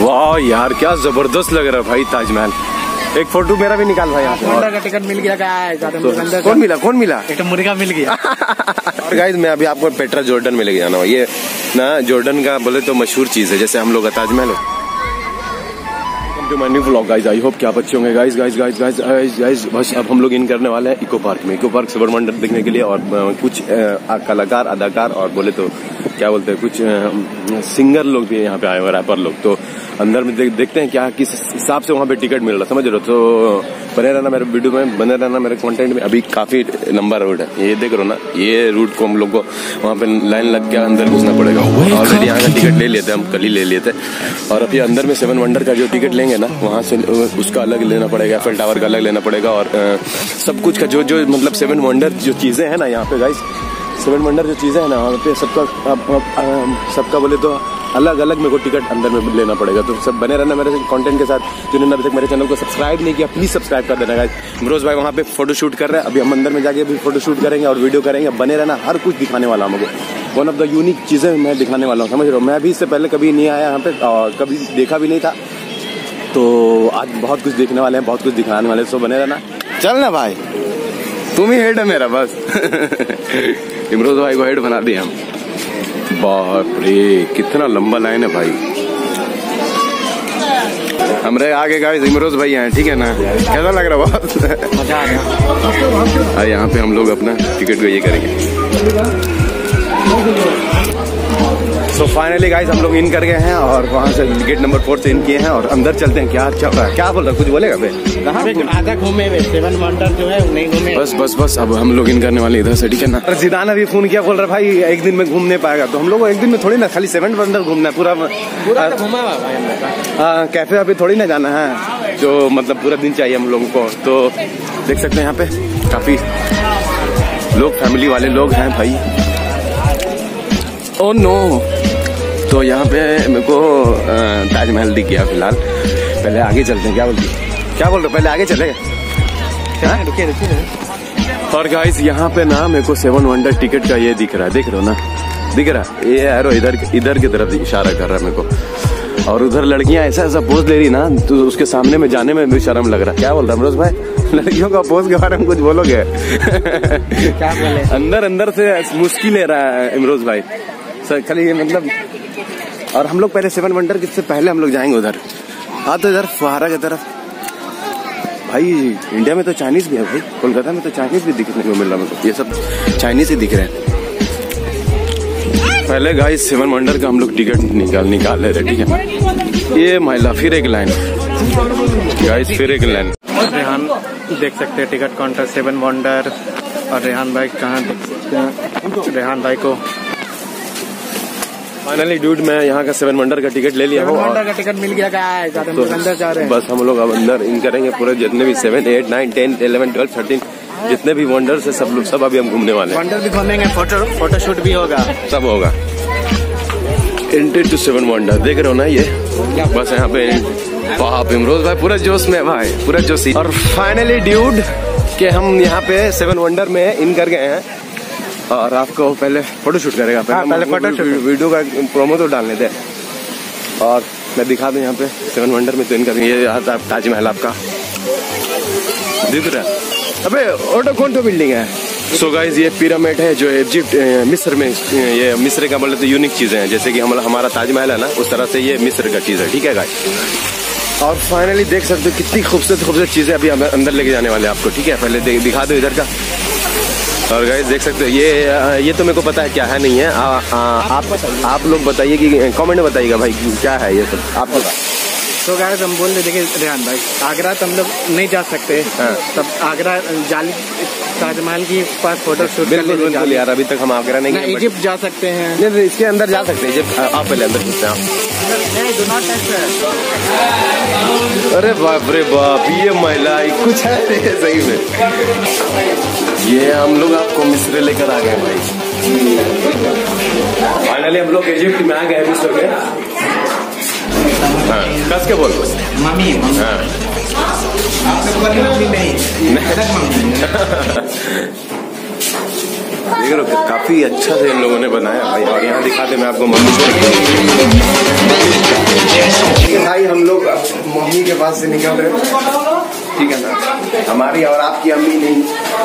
वाह यार क्या जबरदस्त लग रहा है भाई ताजमहल। एक फोटो मेरा भी निकाल भाई। का टिकट मिल गया क्या? कौन मिला? एक मुर्गा मिल गया। और गाइस मैं अभी आपको पेट्रा जॉर्डन में लेके जाना हूँ। ये ना जॉर्डन का बोले तो मशहूर चीज है, जैसे हम लोग का ताजमहल है। My new vlog guys, I hope क्या अच्छे होंगे गाइस। बस अब हम लोग इन करने वाले हैं इको पार्क में। इको पार्क सबर मंडल देखने के लिए, और कुछ कलाकार अदाकार और बोले तो क्या बोलते हैं कुछ सिंगर लोग भी यहाँ पे आए हुए, रैपर लोग। तो अंदर में देखते हैं क्या किस हिसाब से वहाँ पे टिकट मिल रहा, समझ रहे हो। तो बने रहना मेरे वीडियो में, बने रहना मेरे कंटेंट में। अभी काफी लंबा रोड है, ये देख रहे हो ना, ये रूट को हम लोग को वहाँ पे लाइन लग के अंदर घुसना पड़ेगा। ऑलरेडी यहाँ का टिकट ले लेते हैं हम, कल ही ले लेते हैं। और अभी अंदर में 7 वंडर का जो टिकट लेंगे ना, वहाँ से उसका अलग लेना पड़ेगा, एफएल टावर का अलग लेना पड़ेगा, और सब कुछ का जो मतलब 7 वंडर जो चीजें हैं ना यहाँ पे गाइस, 7 वंडर जो चीजें हैं ना वहाँ पे सबका बोले तो अलग अलग मेरे को टिकट अंदर में लेना पड़ेगा। तो सब बने रहना मेरे कंटेंट के साथ। जिन्होंने अभी तक मेरे चैनल को सब्सक्राइब नहीं किया प्लीज सब्सक्राइब कर देना गाइस। इमरोज भाई वहाँ पे फोटो शूट कर रहे हैं, अभी हम अंदर में जाके भी फोटो शूट करेंगे और वीडियो करेंगे। बने रहना, हर कुछ दिखाने वाला हूँ। वन ऑफ द यूनिक चीजें मैं दिखाने वाला हूँ, समझ रहे हो। मैं भी इससे पहले कभी नहीं आया यहाँ पे और कभी देखा भी नहीं था, तो आज बहुत कुछ देखने वाले हैं, बहुत कुछ दिखाने वाले हैं। सो बने रहना। चल ना भाई, तुम ही हेड है मेरा बस। इमरोज भाई को हेड बना दिया हम। बाप रे कितना लंबा लाइन है भाई। हमारे आगे गाइस इमरोज भाई हैं, ठीक है ना। कैसा लग रहा है? बहुत मजा आ गया। यहाँ पे हम लोग अपना टिकट को ये करेंगे। तो फाइनली गाइस हम लोग इन कर गए हैं और वहाँ से गेट नंबर 4 से इन किए हैं और अंदर चलते हैं। क्या चल रहा है, क्या बोल रहा है, कुछ बोलेगा बे? आधा घूमे 7 वंडर जो है नहीं घूमे। बस अब हम लोग इन करने वाले इधर से, ठीक है ना। जिदान अभी फोन किया, बोल रहा भाई एक दिन में घूम नहीं पाएगा। तो हम लोग एक दिन में थोड़ी ना खाली 7 वंडर घूमना है, पूरा घूमा भाई। कैफे अभी थोड़ी ना जाना है, जो मतलब पूरा दिन चाहिए हम लोगों को। तो देख सकते हैं यहाँ पे काफी लोग, फैमिली वाले लोग हैं भाई। ओह नो, तो यहाँ पे मेरे को ताजमहल दिख गया फिलहाल। पहले आगे चलते हैं। क्या बोल रहे, पहले आगे चलेगा? रुकिए। और गाइस यहाँ पे ना मेरे को 7 वंडर टिकट का ये दिख रहा है, देख रहे हो ना, दिख रहा है ये एरो इधर की तरफ इशारा कर रहा है मेरे को। और उधर लड़कियां ऐसा पोज ले रही ना, तो उसके सामने में जाने में भी शर्म लग रहा है। क्या बोल रहा है इमरोज भाई, लड़कियों का पोज के बारे में कुछ बोलोगे? क्या बोले? अंदर से मुश्किल ले रहा है इमरोज भाई सर, खाली मतलब। और हम लोग पहले 7 वंडर से पहले हम लोग जाएंगे उधर। तो इधर फुहारा की तरफ भाई। इंडिया में तो चाइनीज भी है भाई, कोलकाता में तो चाइनीज भी दिखने को मिल रहा है मेरे को। ये सब चाइनीज ही दिख रहे हैं। पहले गाइस 7 वंडर का हम लोग टिकट निकाल ले रहे, ठीक है। ये महिला फिर एक लाइन गाइस, फिर एक लाइन। रेहान देख सकते हैं टिकट काउंटर 7 वंडर। और रेहान भाई कहाँ देख सकते हैं, रेहान भाई को फाइनली डूड मैं यहाँ का 7 वंडर का टिकट ले लिया हूँ। 7 वंडर का टिकट मिल गया क्या? तो अंदर जा रहे हैं। बस हम लोग अब अंदर इन करेंगे पूरे, जितने भी 7, 8, 9, 10, 11, 12, 13 जितने भी वंडर्स है सब अभी हम घूमने वाले हैं। वंडर भी घूमेंगे, फोटो शूट भी होगा, सब होगा। एंट्री टू 7 वंडर देख रहे हो ना ये, बस यहाँ पे बाप इमरोज भाई पूरा जोश में भाई, पूरा जोश। और फाइनली ड्यूड के हम यहाँ पे 7 वंडर में इन कर गए हैं। और आपको पहले फोटो शूट करेगा, पहले फोटो शूट, वीडियो का प्रोमो तो डालने दे। और मैं दिखा दूं यहाँ पे 7 वंडर में तो इनका ये ताजमहल आपका दिख रहा है। अबे ऑटो कौन तो बिल्डिंग है। सो गाइज ये पिरामिड है जो इजिप्ट मिस्र में, ये मिस्र का बोले तो यूनिक चीजें हैं, जैसे कि हमारा ताजमहल है ना, उस तरह से ये मिस्र का चीज है, ठीक है गाइज। और फाइनली देख सकते हो कितनी खूबसूरत चीजें अभी अंदर लेके जाने वाले हैं आपको, ठीक है। पहले दिखा दो इधर का। और गाइस देख सकते हो ये तो मेरे को पता है क्या है नहीं है। आप लोग बताइए कि कमेंट में बताइएगा भाई क्या है ये सब आप बता। तो गाइस हम बोल रहे, देखिए रेहान भाई, आगरा तो हम लोग नहीं जा सकते। तब आगरा जाली ताजमहल की पास फोटो शूट बिल्कुल यार, अभी तक हम आगरा नहीं गए। इजिप्ट जा सकते हैं, नहीं इसके अंदर जा सकते हैं इजिप्ट। आप पहले अंदर घुसते हैं। अरे बाप रे बाप, ये महिला कुछ है सही में। ये हम लोग आपको मिस्र लेकर आ गए भाई। फाइनली हम लोग इजिप्ट में आ गए मिस्र में। हाँ कस के बोल मम्मी। हाँ देख रहे हो काफी अच्छा से इन लोगों ने बनाया भाई। और यहाँ दिखाते मैं आपको मम्मी भाई, हम लोग मम्मी के पास से निकल रहे हैं, ठीक है ना। हमारी और आपकी अम्मी नहीं।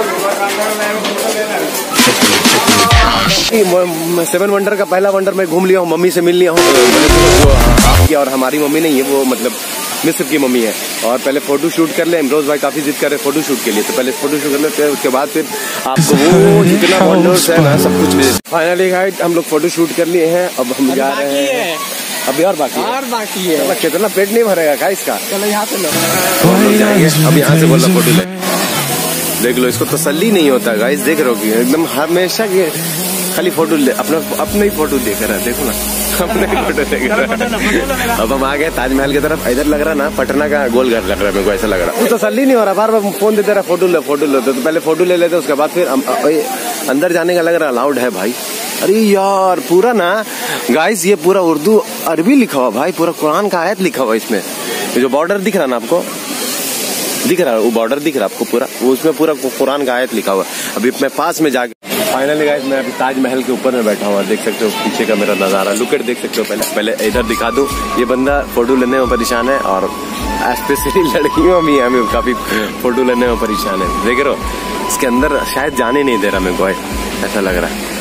7 वंडर का पहला वंडर मैं घूम लिया हूँ, मम्मी से मिल लिया हूँ। आपकी और हमारी मम्मी नहीं है, वो मतलब मिस्र की मम्मी है। और पहले फोटो शूट कर ले, इमरोज भाई काफी जिद कर रहे फोटो शूट के लिए, तो पहले फोटो शूट कर लेते हैं, उसके बाद फिर आपको वो जितना वंडर्स है ना सब कुछ। फाइनली गाइस हम लोग फोटो शूट कर लिए हैं, अब हम जा रहे हैं। अभी और बाकी है। कितना पेट नहीं भरेगा का इसका। चलो यहाँ से लो जाएंगे, अब यहाँ से बोला फोटो ले। देख लो, इसको तसल्ली नहीं होता गाइस, देख रहे हो एकदम हमेशा के खाली फोटो ले, अपने ही फोटो देख रहा है, देखो ना अपने फोटो देख रहा है। अब हम आ गए ताजमहल की तरफ। इधर लग रहा ना पटना का गोलघर लग रहा है, मेरे को ऐसा लग रहा है। तो तसल्ली नहीं हो रहा, बार बार फोन देते रहा फोटो ले। तो पहले फोटो ले लेते, उसके बाद फिर अंदर जाने का लग रहा अलाउड है भाई। अरे यार पूरा ना गाइस, ये पूरा उर्दू अरबी लिखा हुआ भाई, पूरा कुरान का आयत लिखा हुआ इसमें। जो बॉर्डर दिख रहा ना आपको, दिख रहा है वो बॉर्डर दिख रहा है आपको पूरा, वो उसमें पूरा कुरान का आयत लिखा हुआ। अभी मैं पास में जाके फाइनली गाइस मैं अभी ताजमहल के ऊपर में बैठा हुआ, देख सकते हो पीछे का मेरा नजारा, लुकेट देख सकते हो। पहले इधर दिखा दूं, ये बंदा फोटो लेने में परेशान है, और स्पेशली लड़कियों भी हमें काफी फोटो लेने में परेशान है। देख रहे हो इसके अंदर शायद जाने नहीं दे रहा मेरे को, ऐसा लग रहा है।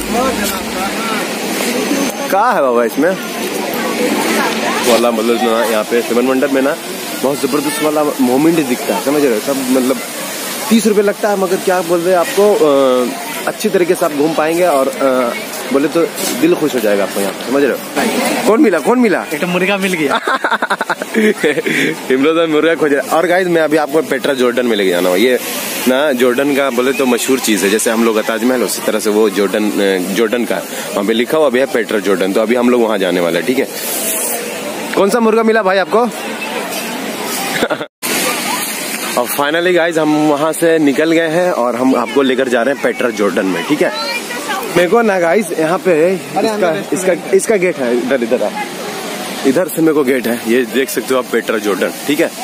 क्या है बाबा इसमें वाला, मतलब ना यहाँ पे 7 वंडर में ना बहुत जबरदस्त वाला मोमेंट दिखता है, समझ रहे हो। सब मतलब 30 रुपए लगता है, मगर क्या बोल रहे हैं आपको अच्छी तरीके से आप घूम पाएंगे, और बोले तो दिल खुश हो जाएगा आपको यहाँ, समझ रहे हो। कौन मिला एक तो मुर्गा मिल गया। इमरोज मुर्गा खोज रहा। और गाइस मैं अभी आपको पेट्रा जॉर्डन में लेके जाना हूँ। ये ना जॉर्डन का बोले तो मशहूर चीज है, जैसे हम लोग का ताजमहल उसी तरह से वो जॉर्डन का वहाँ पे लिखा हुआ भी है पेट्रा जॉर्डन। तो अभी हम लोग वहाँ जाने वाले हैं, ठीक है। कौन सा मुर्गा मिला भाई आपको? और फाइनली गाइज हम वहां से निकल गए हैं, और हम आपको लेकर जा रहे हैं पेट्रा जॉर्डन में, ठीक है। मेरे को ना गाइज यहाँ पे इसका गेट है, इधर से मेरे को गेट है, ये देख सकते हो आप पेट्रा जॉर्डन, ठीक है।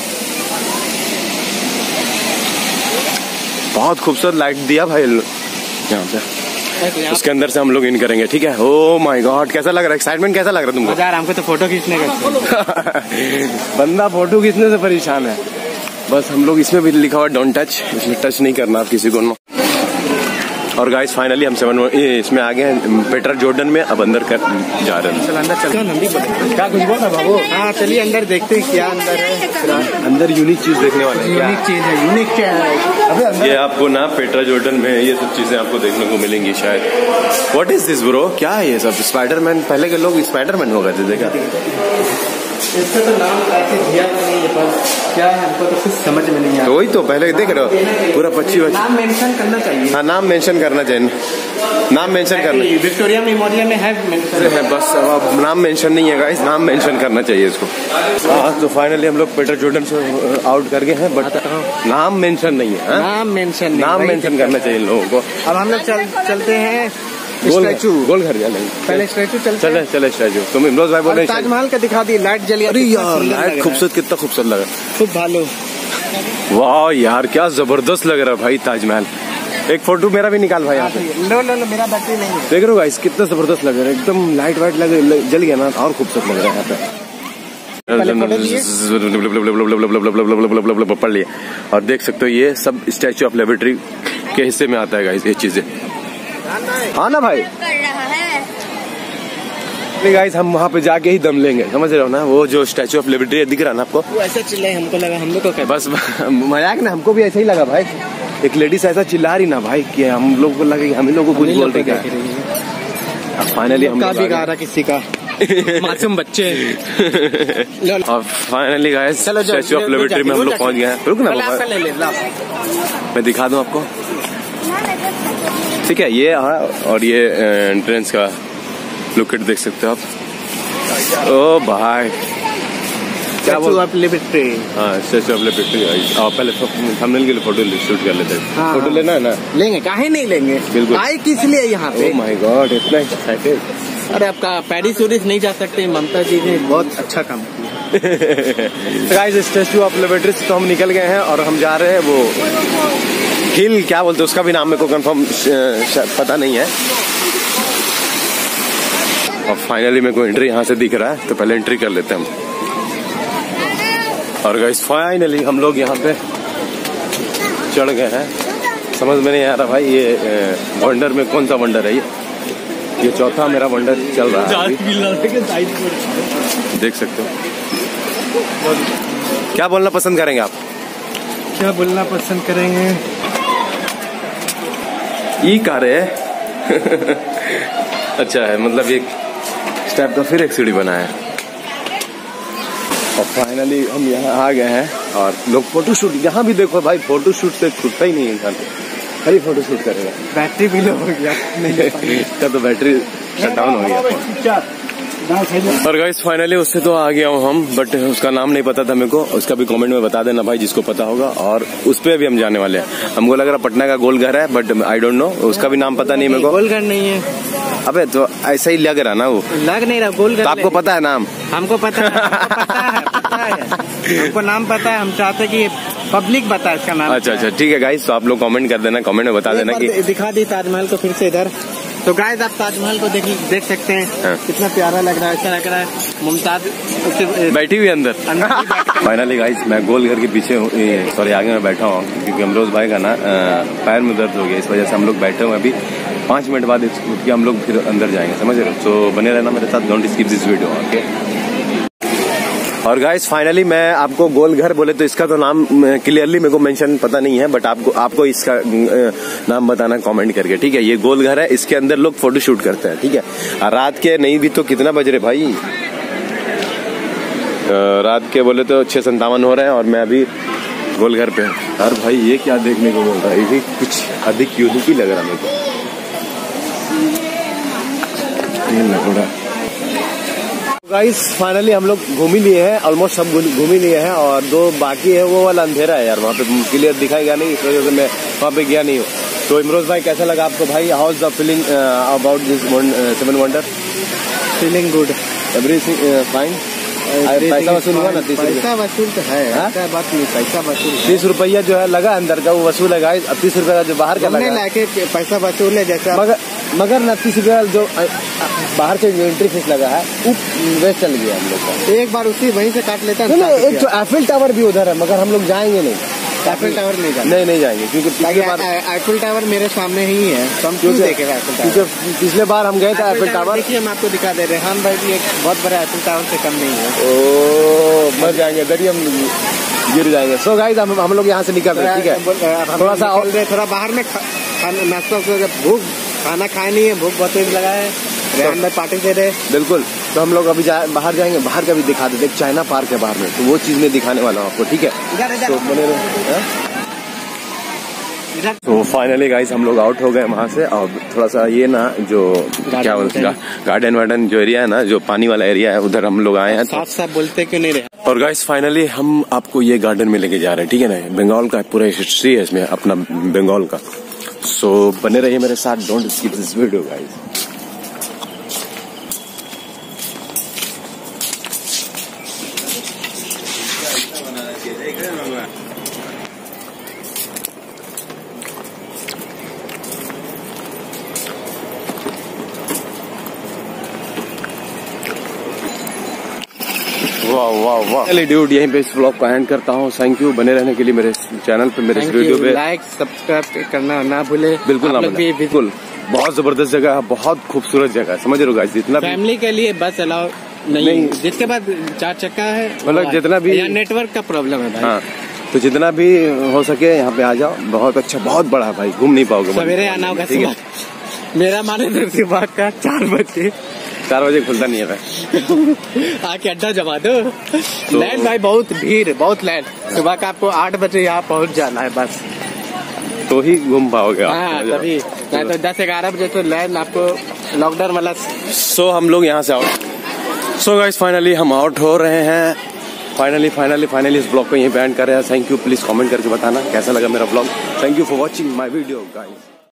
बहुत खूबसूरत लाइट दिया भाई यहाँ पे, उसके अंदर से हम लोग इन करेंगे, ठीक है। ओ माय गॉड, कैसा लग रहा है, एक्साइटमेंट कैसा लग रहा है तुमको? यार हमको तो फोटो खींचने का बंदा फोटो खींचने से परेशान है। बस हम लोग इसमें भी लिखा हुआ डोंट टच, इसमें टच नहीं करना आप किसी को। और गाइस फाइनली हम 7 इसमें आ गए हैं पेट्रा जॉर्डन में, अब अंदर कर जा रहे हैं। चल अंदर चल, क्या कुछ बोल रहा बाबू? हाँ चलिए अंदर देखते हैं क्या अंदर है। अंदर यूनिक चीज देखने वाले हैं। यूनिक चीज है, यूनिक क्या है? ये आपको ना पेट्रा जॉर्डन में ये सब चीजें आपको देखने को मिलेंगी शायद। व्हाट इज दिस ब्रो, क्या है ये सब? स्पाइडरमैन, पहले के लोग स्पाइडरमैन हो गए थे, देखा। इसका तो नाम ऐसे दिया नहीं है, पर क्या है हमको तो कुछ समझ में नहीं आया। वही तो पहले देख रहे हो पूरा पक्षी नाम मेंशन करना चाहिए। हाँ नाम मेंशन करना चाहिए, नाम मेंशन करना। विक्टोरिया मेमोरियल में है मेंशन, बस अब नाम मेंशन नहीं है गाइस, नाम मेंशन करना चाहिए इसको। हाँ तो फाइनली हम लोग पेट्रा जॉर्डन से आउट कर गए हैं, बट नाम मेंशन नहीं है। नाम मेंशन करना चाहिए इन लोगों को। अब हम लोग चलते हैं स्टैचू, गोल घर जाएंगे पहले स्टैचू चले स्टैचू। तुम इमरोज भाई बोल रहे हैं ताजमहल का दिखा दी, लाइट जली। अरे यार लाइट खूबसूरत, कितना खूबसूरत लगा, खूब भालो। वाह यार क्या जबरदस्त लग रहा है भाई ताजमहल। एक फोटो मेरा भी निकाल भाई यहाँ पे। लो मेरा बैटरी नहीं है। देख रहे हो गाइस कितना जबरदस्त लग रहा है, एकदम लाइट वाइट जल गया ना, और खूबसूरत लग रहा है यहाँ पे। पढ़ लिया। और देख सकते हो ये सब स्टैचू ऑफ लिबर्टी के हिस्से में आता है गाइस, ये चीजें। हाँ ना भाई, गाइस हम वहाँ पे जाके ही दम लेंगे, समझ रहे हो ना। वो जो स्टैचू ऑफ लिबर्टी दिख रहा है ना आपको, वो ऐसा चिल्लाए, हमको लगा हम लोग को क्या, बस मजाक ना, हमको भी ऐसा ही लगा भाई। एक लेडीज ऐसा चिल्ला रही ना भाई कि हम लोग को लगे हम ही लोग को कुछ बोल रहे क्या। फाइनली हम बिगाड़ा किसी का मासूम बच्चे। और finally guys Statue of Liberty में हम लोग पहुँच गए हैं। रुक ना मैं दिखा दूं आपको, ठीक है। ये और ये एंट्रेंस का लुकेट देख सकते हो आप। ओ भाई क्या बोल, स्टैचू ऑफ लिबर्टी। हाँ स्टैचू ऑफ लिबर्टी। और पहले थंबनेल के लिए फोटो शूट कर लेते हैं। हाँ, फोटो लेना है ना? लेंगे, काहे नहीं लेंगे, बिल्कुल। आए किस लिए यहाँ पे? ओह माय गॉड इतना एक्साइटेड। अरे आपका पेरिस वेरिस नहीं जा सकते, ममता जी ने बहुत अच्छा काम किया। गाइस स्टैचू ऑफ लिबर्टी से तो हम निकल गए हैं, और हम जा रहे हैं वो हिल क्या बोलते हैं उसका भी नाम मेरे को कंफर्म पता नहीं है। और फाइनली मेरे को एंट्री यहाँ से दिख रहा है, तो पहले एंट्री कर लेते हैं हम। और गाइस फाइनली हम लोग यहाँ पे चढ़ गए हैं। समझ में नहीं आ रहा भाई ये वंडर में कौन सा वंडर है ये चौथा मेरा वंडर चल रहा है। देख सकते हो। क्या बोलना पसंद करेंगे आप? क्या बोलना पसंद करेंगे? ई कार है। अच्छा है, मतलब एक स्टेप का फिर एक सीढ़ी बना है। और फाइनली हम यहाँ आ गए हैं और लोग फोटोशूट, यहाँ भी देखो भाई फोटोशूट से छूटता ही नहीं है इंसान को, खाली फोटोशूट करेगा। बैटरी भी लो हो गया इसका तो बैटरी शट डाउन हो गया। और गाइस फाइनली उससे तो आ गया हूँ हम, बट उसका नाम नहीं पता था मेरे को। उसका भी कमेंट में बता देना भाई जिसको पता होगा। और उस पे भी हम जाने वाले हैं। हमको लग रहा पटना का गोल घर है, बट आई डोंट नो, उसका भी नाम पता नहीं मेरे को। गोल घर नहीं है। अबे तो ऐसा ही लग रहा ना, वो लग नहीं रहा गोल घर। तो आपको पता है नाम? हमको पता है, हमको नाम पता है। हम चाहते कि पब्लिक बताए इसका नाम। अच्छा ठीक है गाइस, तो आप लोग कमेंट कर देना, कमेंट में बता देना कि दिखा दी ताजमहल को फिर से इधर। तो गाइस आप ताजमहल को देख सकते हैं। हाँ। कितना प्यारा लग रहा है। ऐसा लग रहा है मुमताज बैठी हुई अंदर। फाइनली गाइस मैं गोल घर के पीछे सॉरी आगे में बैठा हूँ, क्योंकि अमरोज भाई का ना पैर में दर्द हो गया, इस वजह से हम लोग बैठे हुए अभी। 5 मिनट बाद उठ के हम लोग फिर अंदर जाएंगे, समझ रहे हो? तो बने रहना मेरे साथ, don't skip this video, okay? और गाइस फाइनली मैं आपको गोल घर बोले तो इसका तो नाम क्लियरली मेरे को मेंशन पता नहीं है, बट आपको इसका नाम बताना कमेंट करके, ठीक है? ये गोल घर है, इसके अंदर लोग फोटो शूट करते हैं, ठीक है? और रात के नहीं भी तो कितना बज रहे भाई, रात के बोले तो 6:57 हो रहे हैं और मैं अभी गोल घर पे। और भाई ये क्या देखने को मिल रहा है, ये कुछ अधिक यूनिक ही लग रहा मेरे को। गाइस फाइनली हम लोग घूम ही लिए हैं, ऑलमोस्ट सब घूम ही लिए हैं, और 2 बाकी है। वो वाला अंधेरा है यार, वहाँ पे क्लियर दिखाएगा नहीं, इस वजह से मैं वहाँ पे गया नहीं हूँ। तो इमरोज भाई कैसा लगा आपको भाई? How is the feeling about this 7 wonder? Feeling good, everything fine. पैसा वसूल हुआ ना? 30 पैसा वसूल तो है, बात नहीं, पैसा वसूल 30 रुपया जो है लगा अंदर का, वो वसूल है गाइस। अब 30 रुपया का जो बाहर का लगा लाके पैसा वसूल है जैसा। मगर ना 30 रुपया जो बाहर से एंट्री फीस लगा है वेस्ट चल गया हम लोग का। एक बार उसी वहीं से काट लेता है। एक तो एफिल टावर भी उधर है, मगर हम लोग जाएंगे नहीं। एफिल टावर नहीं जाएंगे, क्योंकि एफिल टावर मेरे सामने ही है, तो हम क्यों देखेगा एफिल टावर? क्योंकि पिछले बार हम गए थे एफिल टावर। देखिए हम आपको दिखा दे रहे हैं, भाई भी एक बहुत बड़ा एफिल टावर से कम नहीं है। ओ मर जाएंगे, दरिया हम गिर जाएंगे। सो गाइस हम लोग यहाँ से निकल रहे हैं, ठीक है? थोड़ा सा थोड़ा बाहर में नाश्ता, भूख खाना खाए नहीं है, भूख बहुत तेज लगा है। रेहान भाई पार्टी दे रहे। बिल्कुल, तो हम लोग अभी बाहर जाएंगे, बाहर का भी दिखा देते। एक चाइना पार्क है बाहर में, तो वो चीज में दिखाने वाला हूँ आपको, ठीक है? तो बने रहो। तो फाइनली गाइस हम लोग आउट हो गए वहाँ से, और थोड़ा सा ये ना जो क्या बोलते हैं गार्डन वार्डन जो एरिया है ना, जो पानी वाला एरिया है, उधर हम लोग आए हैं। साफ बोलते क्यों नहीं रहे? और गाइस फाइनली हम आपको ये गार्डन में लेके जा रहे हैं, ठीक है ना? बंगाल का पूरा हिस्ट्री है इसमें, अपना बंगाल का। सो बने रहिए मेरे साथ, don't skip this video guys. वाह ड्यूड, यहीं पे इस व्लॉग को एंड करता हूँ। थैंक यू बने रहने के लिए मेरे चैनल पे, मेरे वीडियो पे। लाइक सब्सक्राइब करना ना भूले, बिल्कुल ना भूले, बिल्कुल। बहुत जबरदस्त जगह है, बहुत खूबसूरत जगह है, समझ रहे हो गाइस? जितना फैमिली के लिए बस अलाउ नहीं, जिसके बाद 4 चक्का है, मतलब जितना भी नेटवर्क का प्रॉब्लम है भाई। हाँ, तो जितना भी हो सके यहाँ पे आ जाओ। बहुत अच्छा, बहुत बड़ा है भाई, घूम नहीं पाओगे। सवेरे आना होगा, ठीक है? मेरा माने तो सुबह का 4 बजे खुलता नहीं है भाई। आके अड्डा जमा दो। लाइन भाई बहुत भीड़, बहुत लाइन। सुबह का आपको 8 बजे यहाँ पहुँच जाना है बस, तो ही घूम पाओगे। हाँ तभी, नहीं तो 10-11 बजे तो लाइन आपको लॉकडाउन वाला। सो हम लोग यहाँ से आउट। सो गाइस फाइनली हम आउट हो रहे हैं। फाइनली इस ब्लॉग को यहीं पे एंड कर रहे हैं। थैंक यू, प्लीज कमेंट करके बताना कैसा लगा मेरा blog. Thank you for watching my video guys.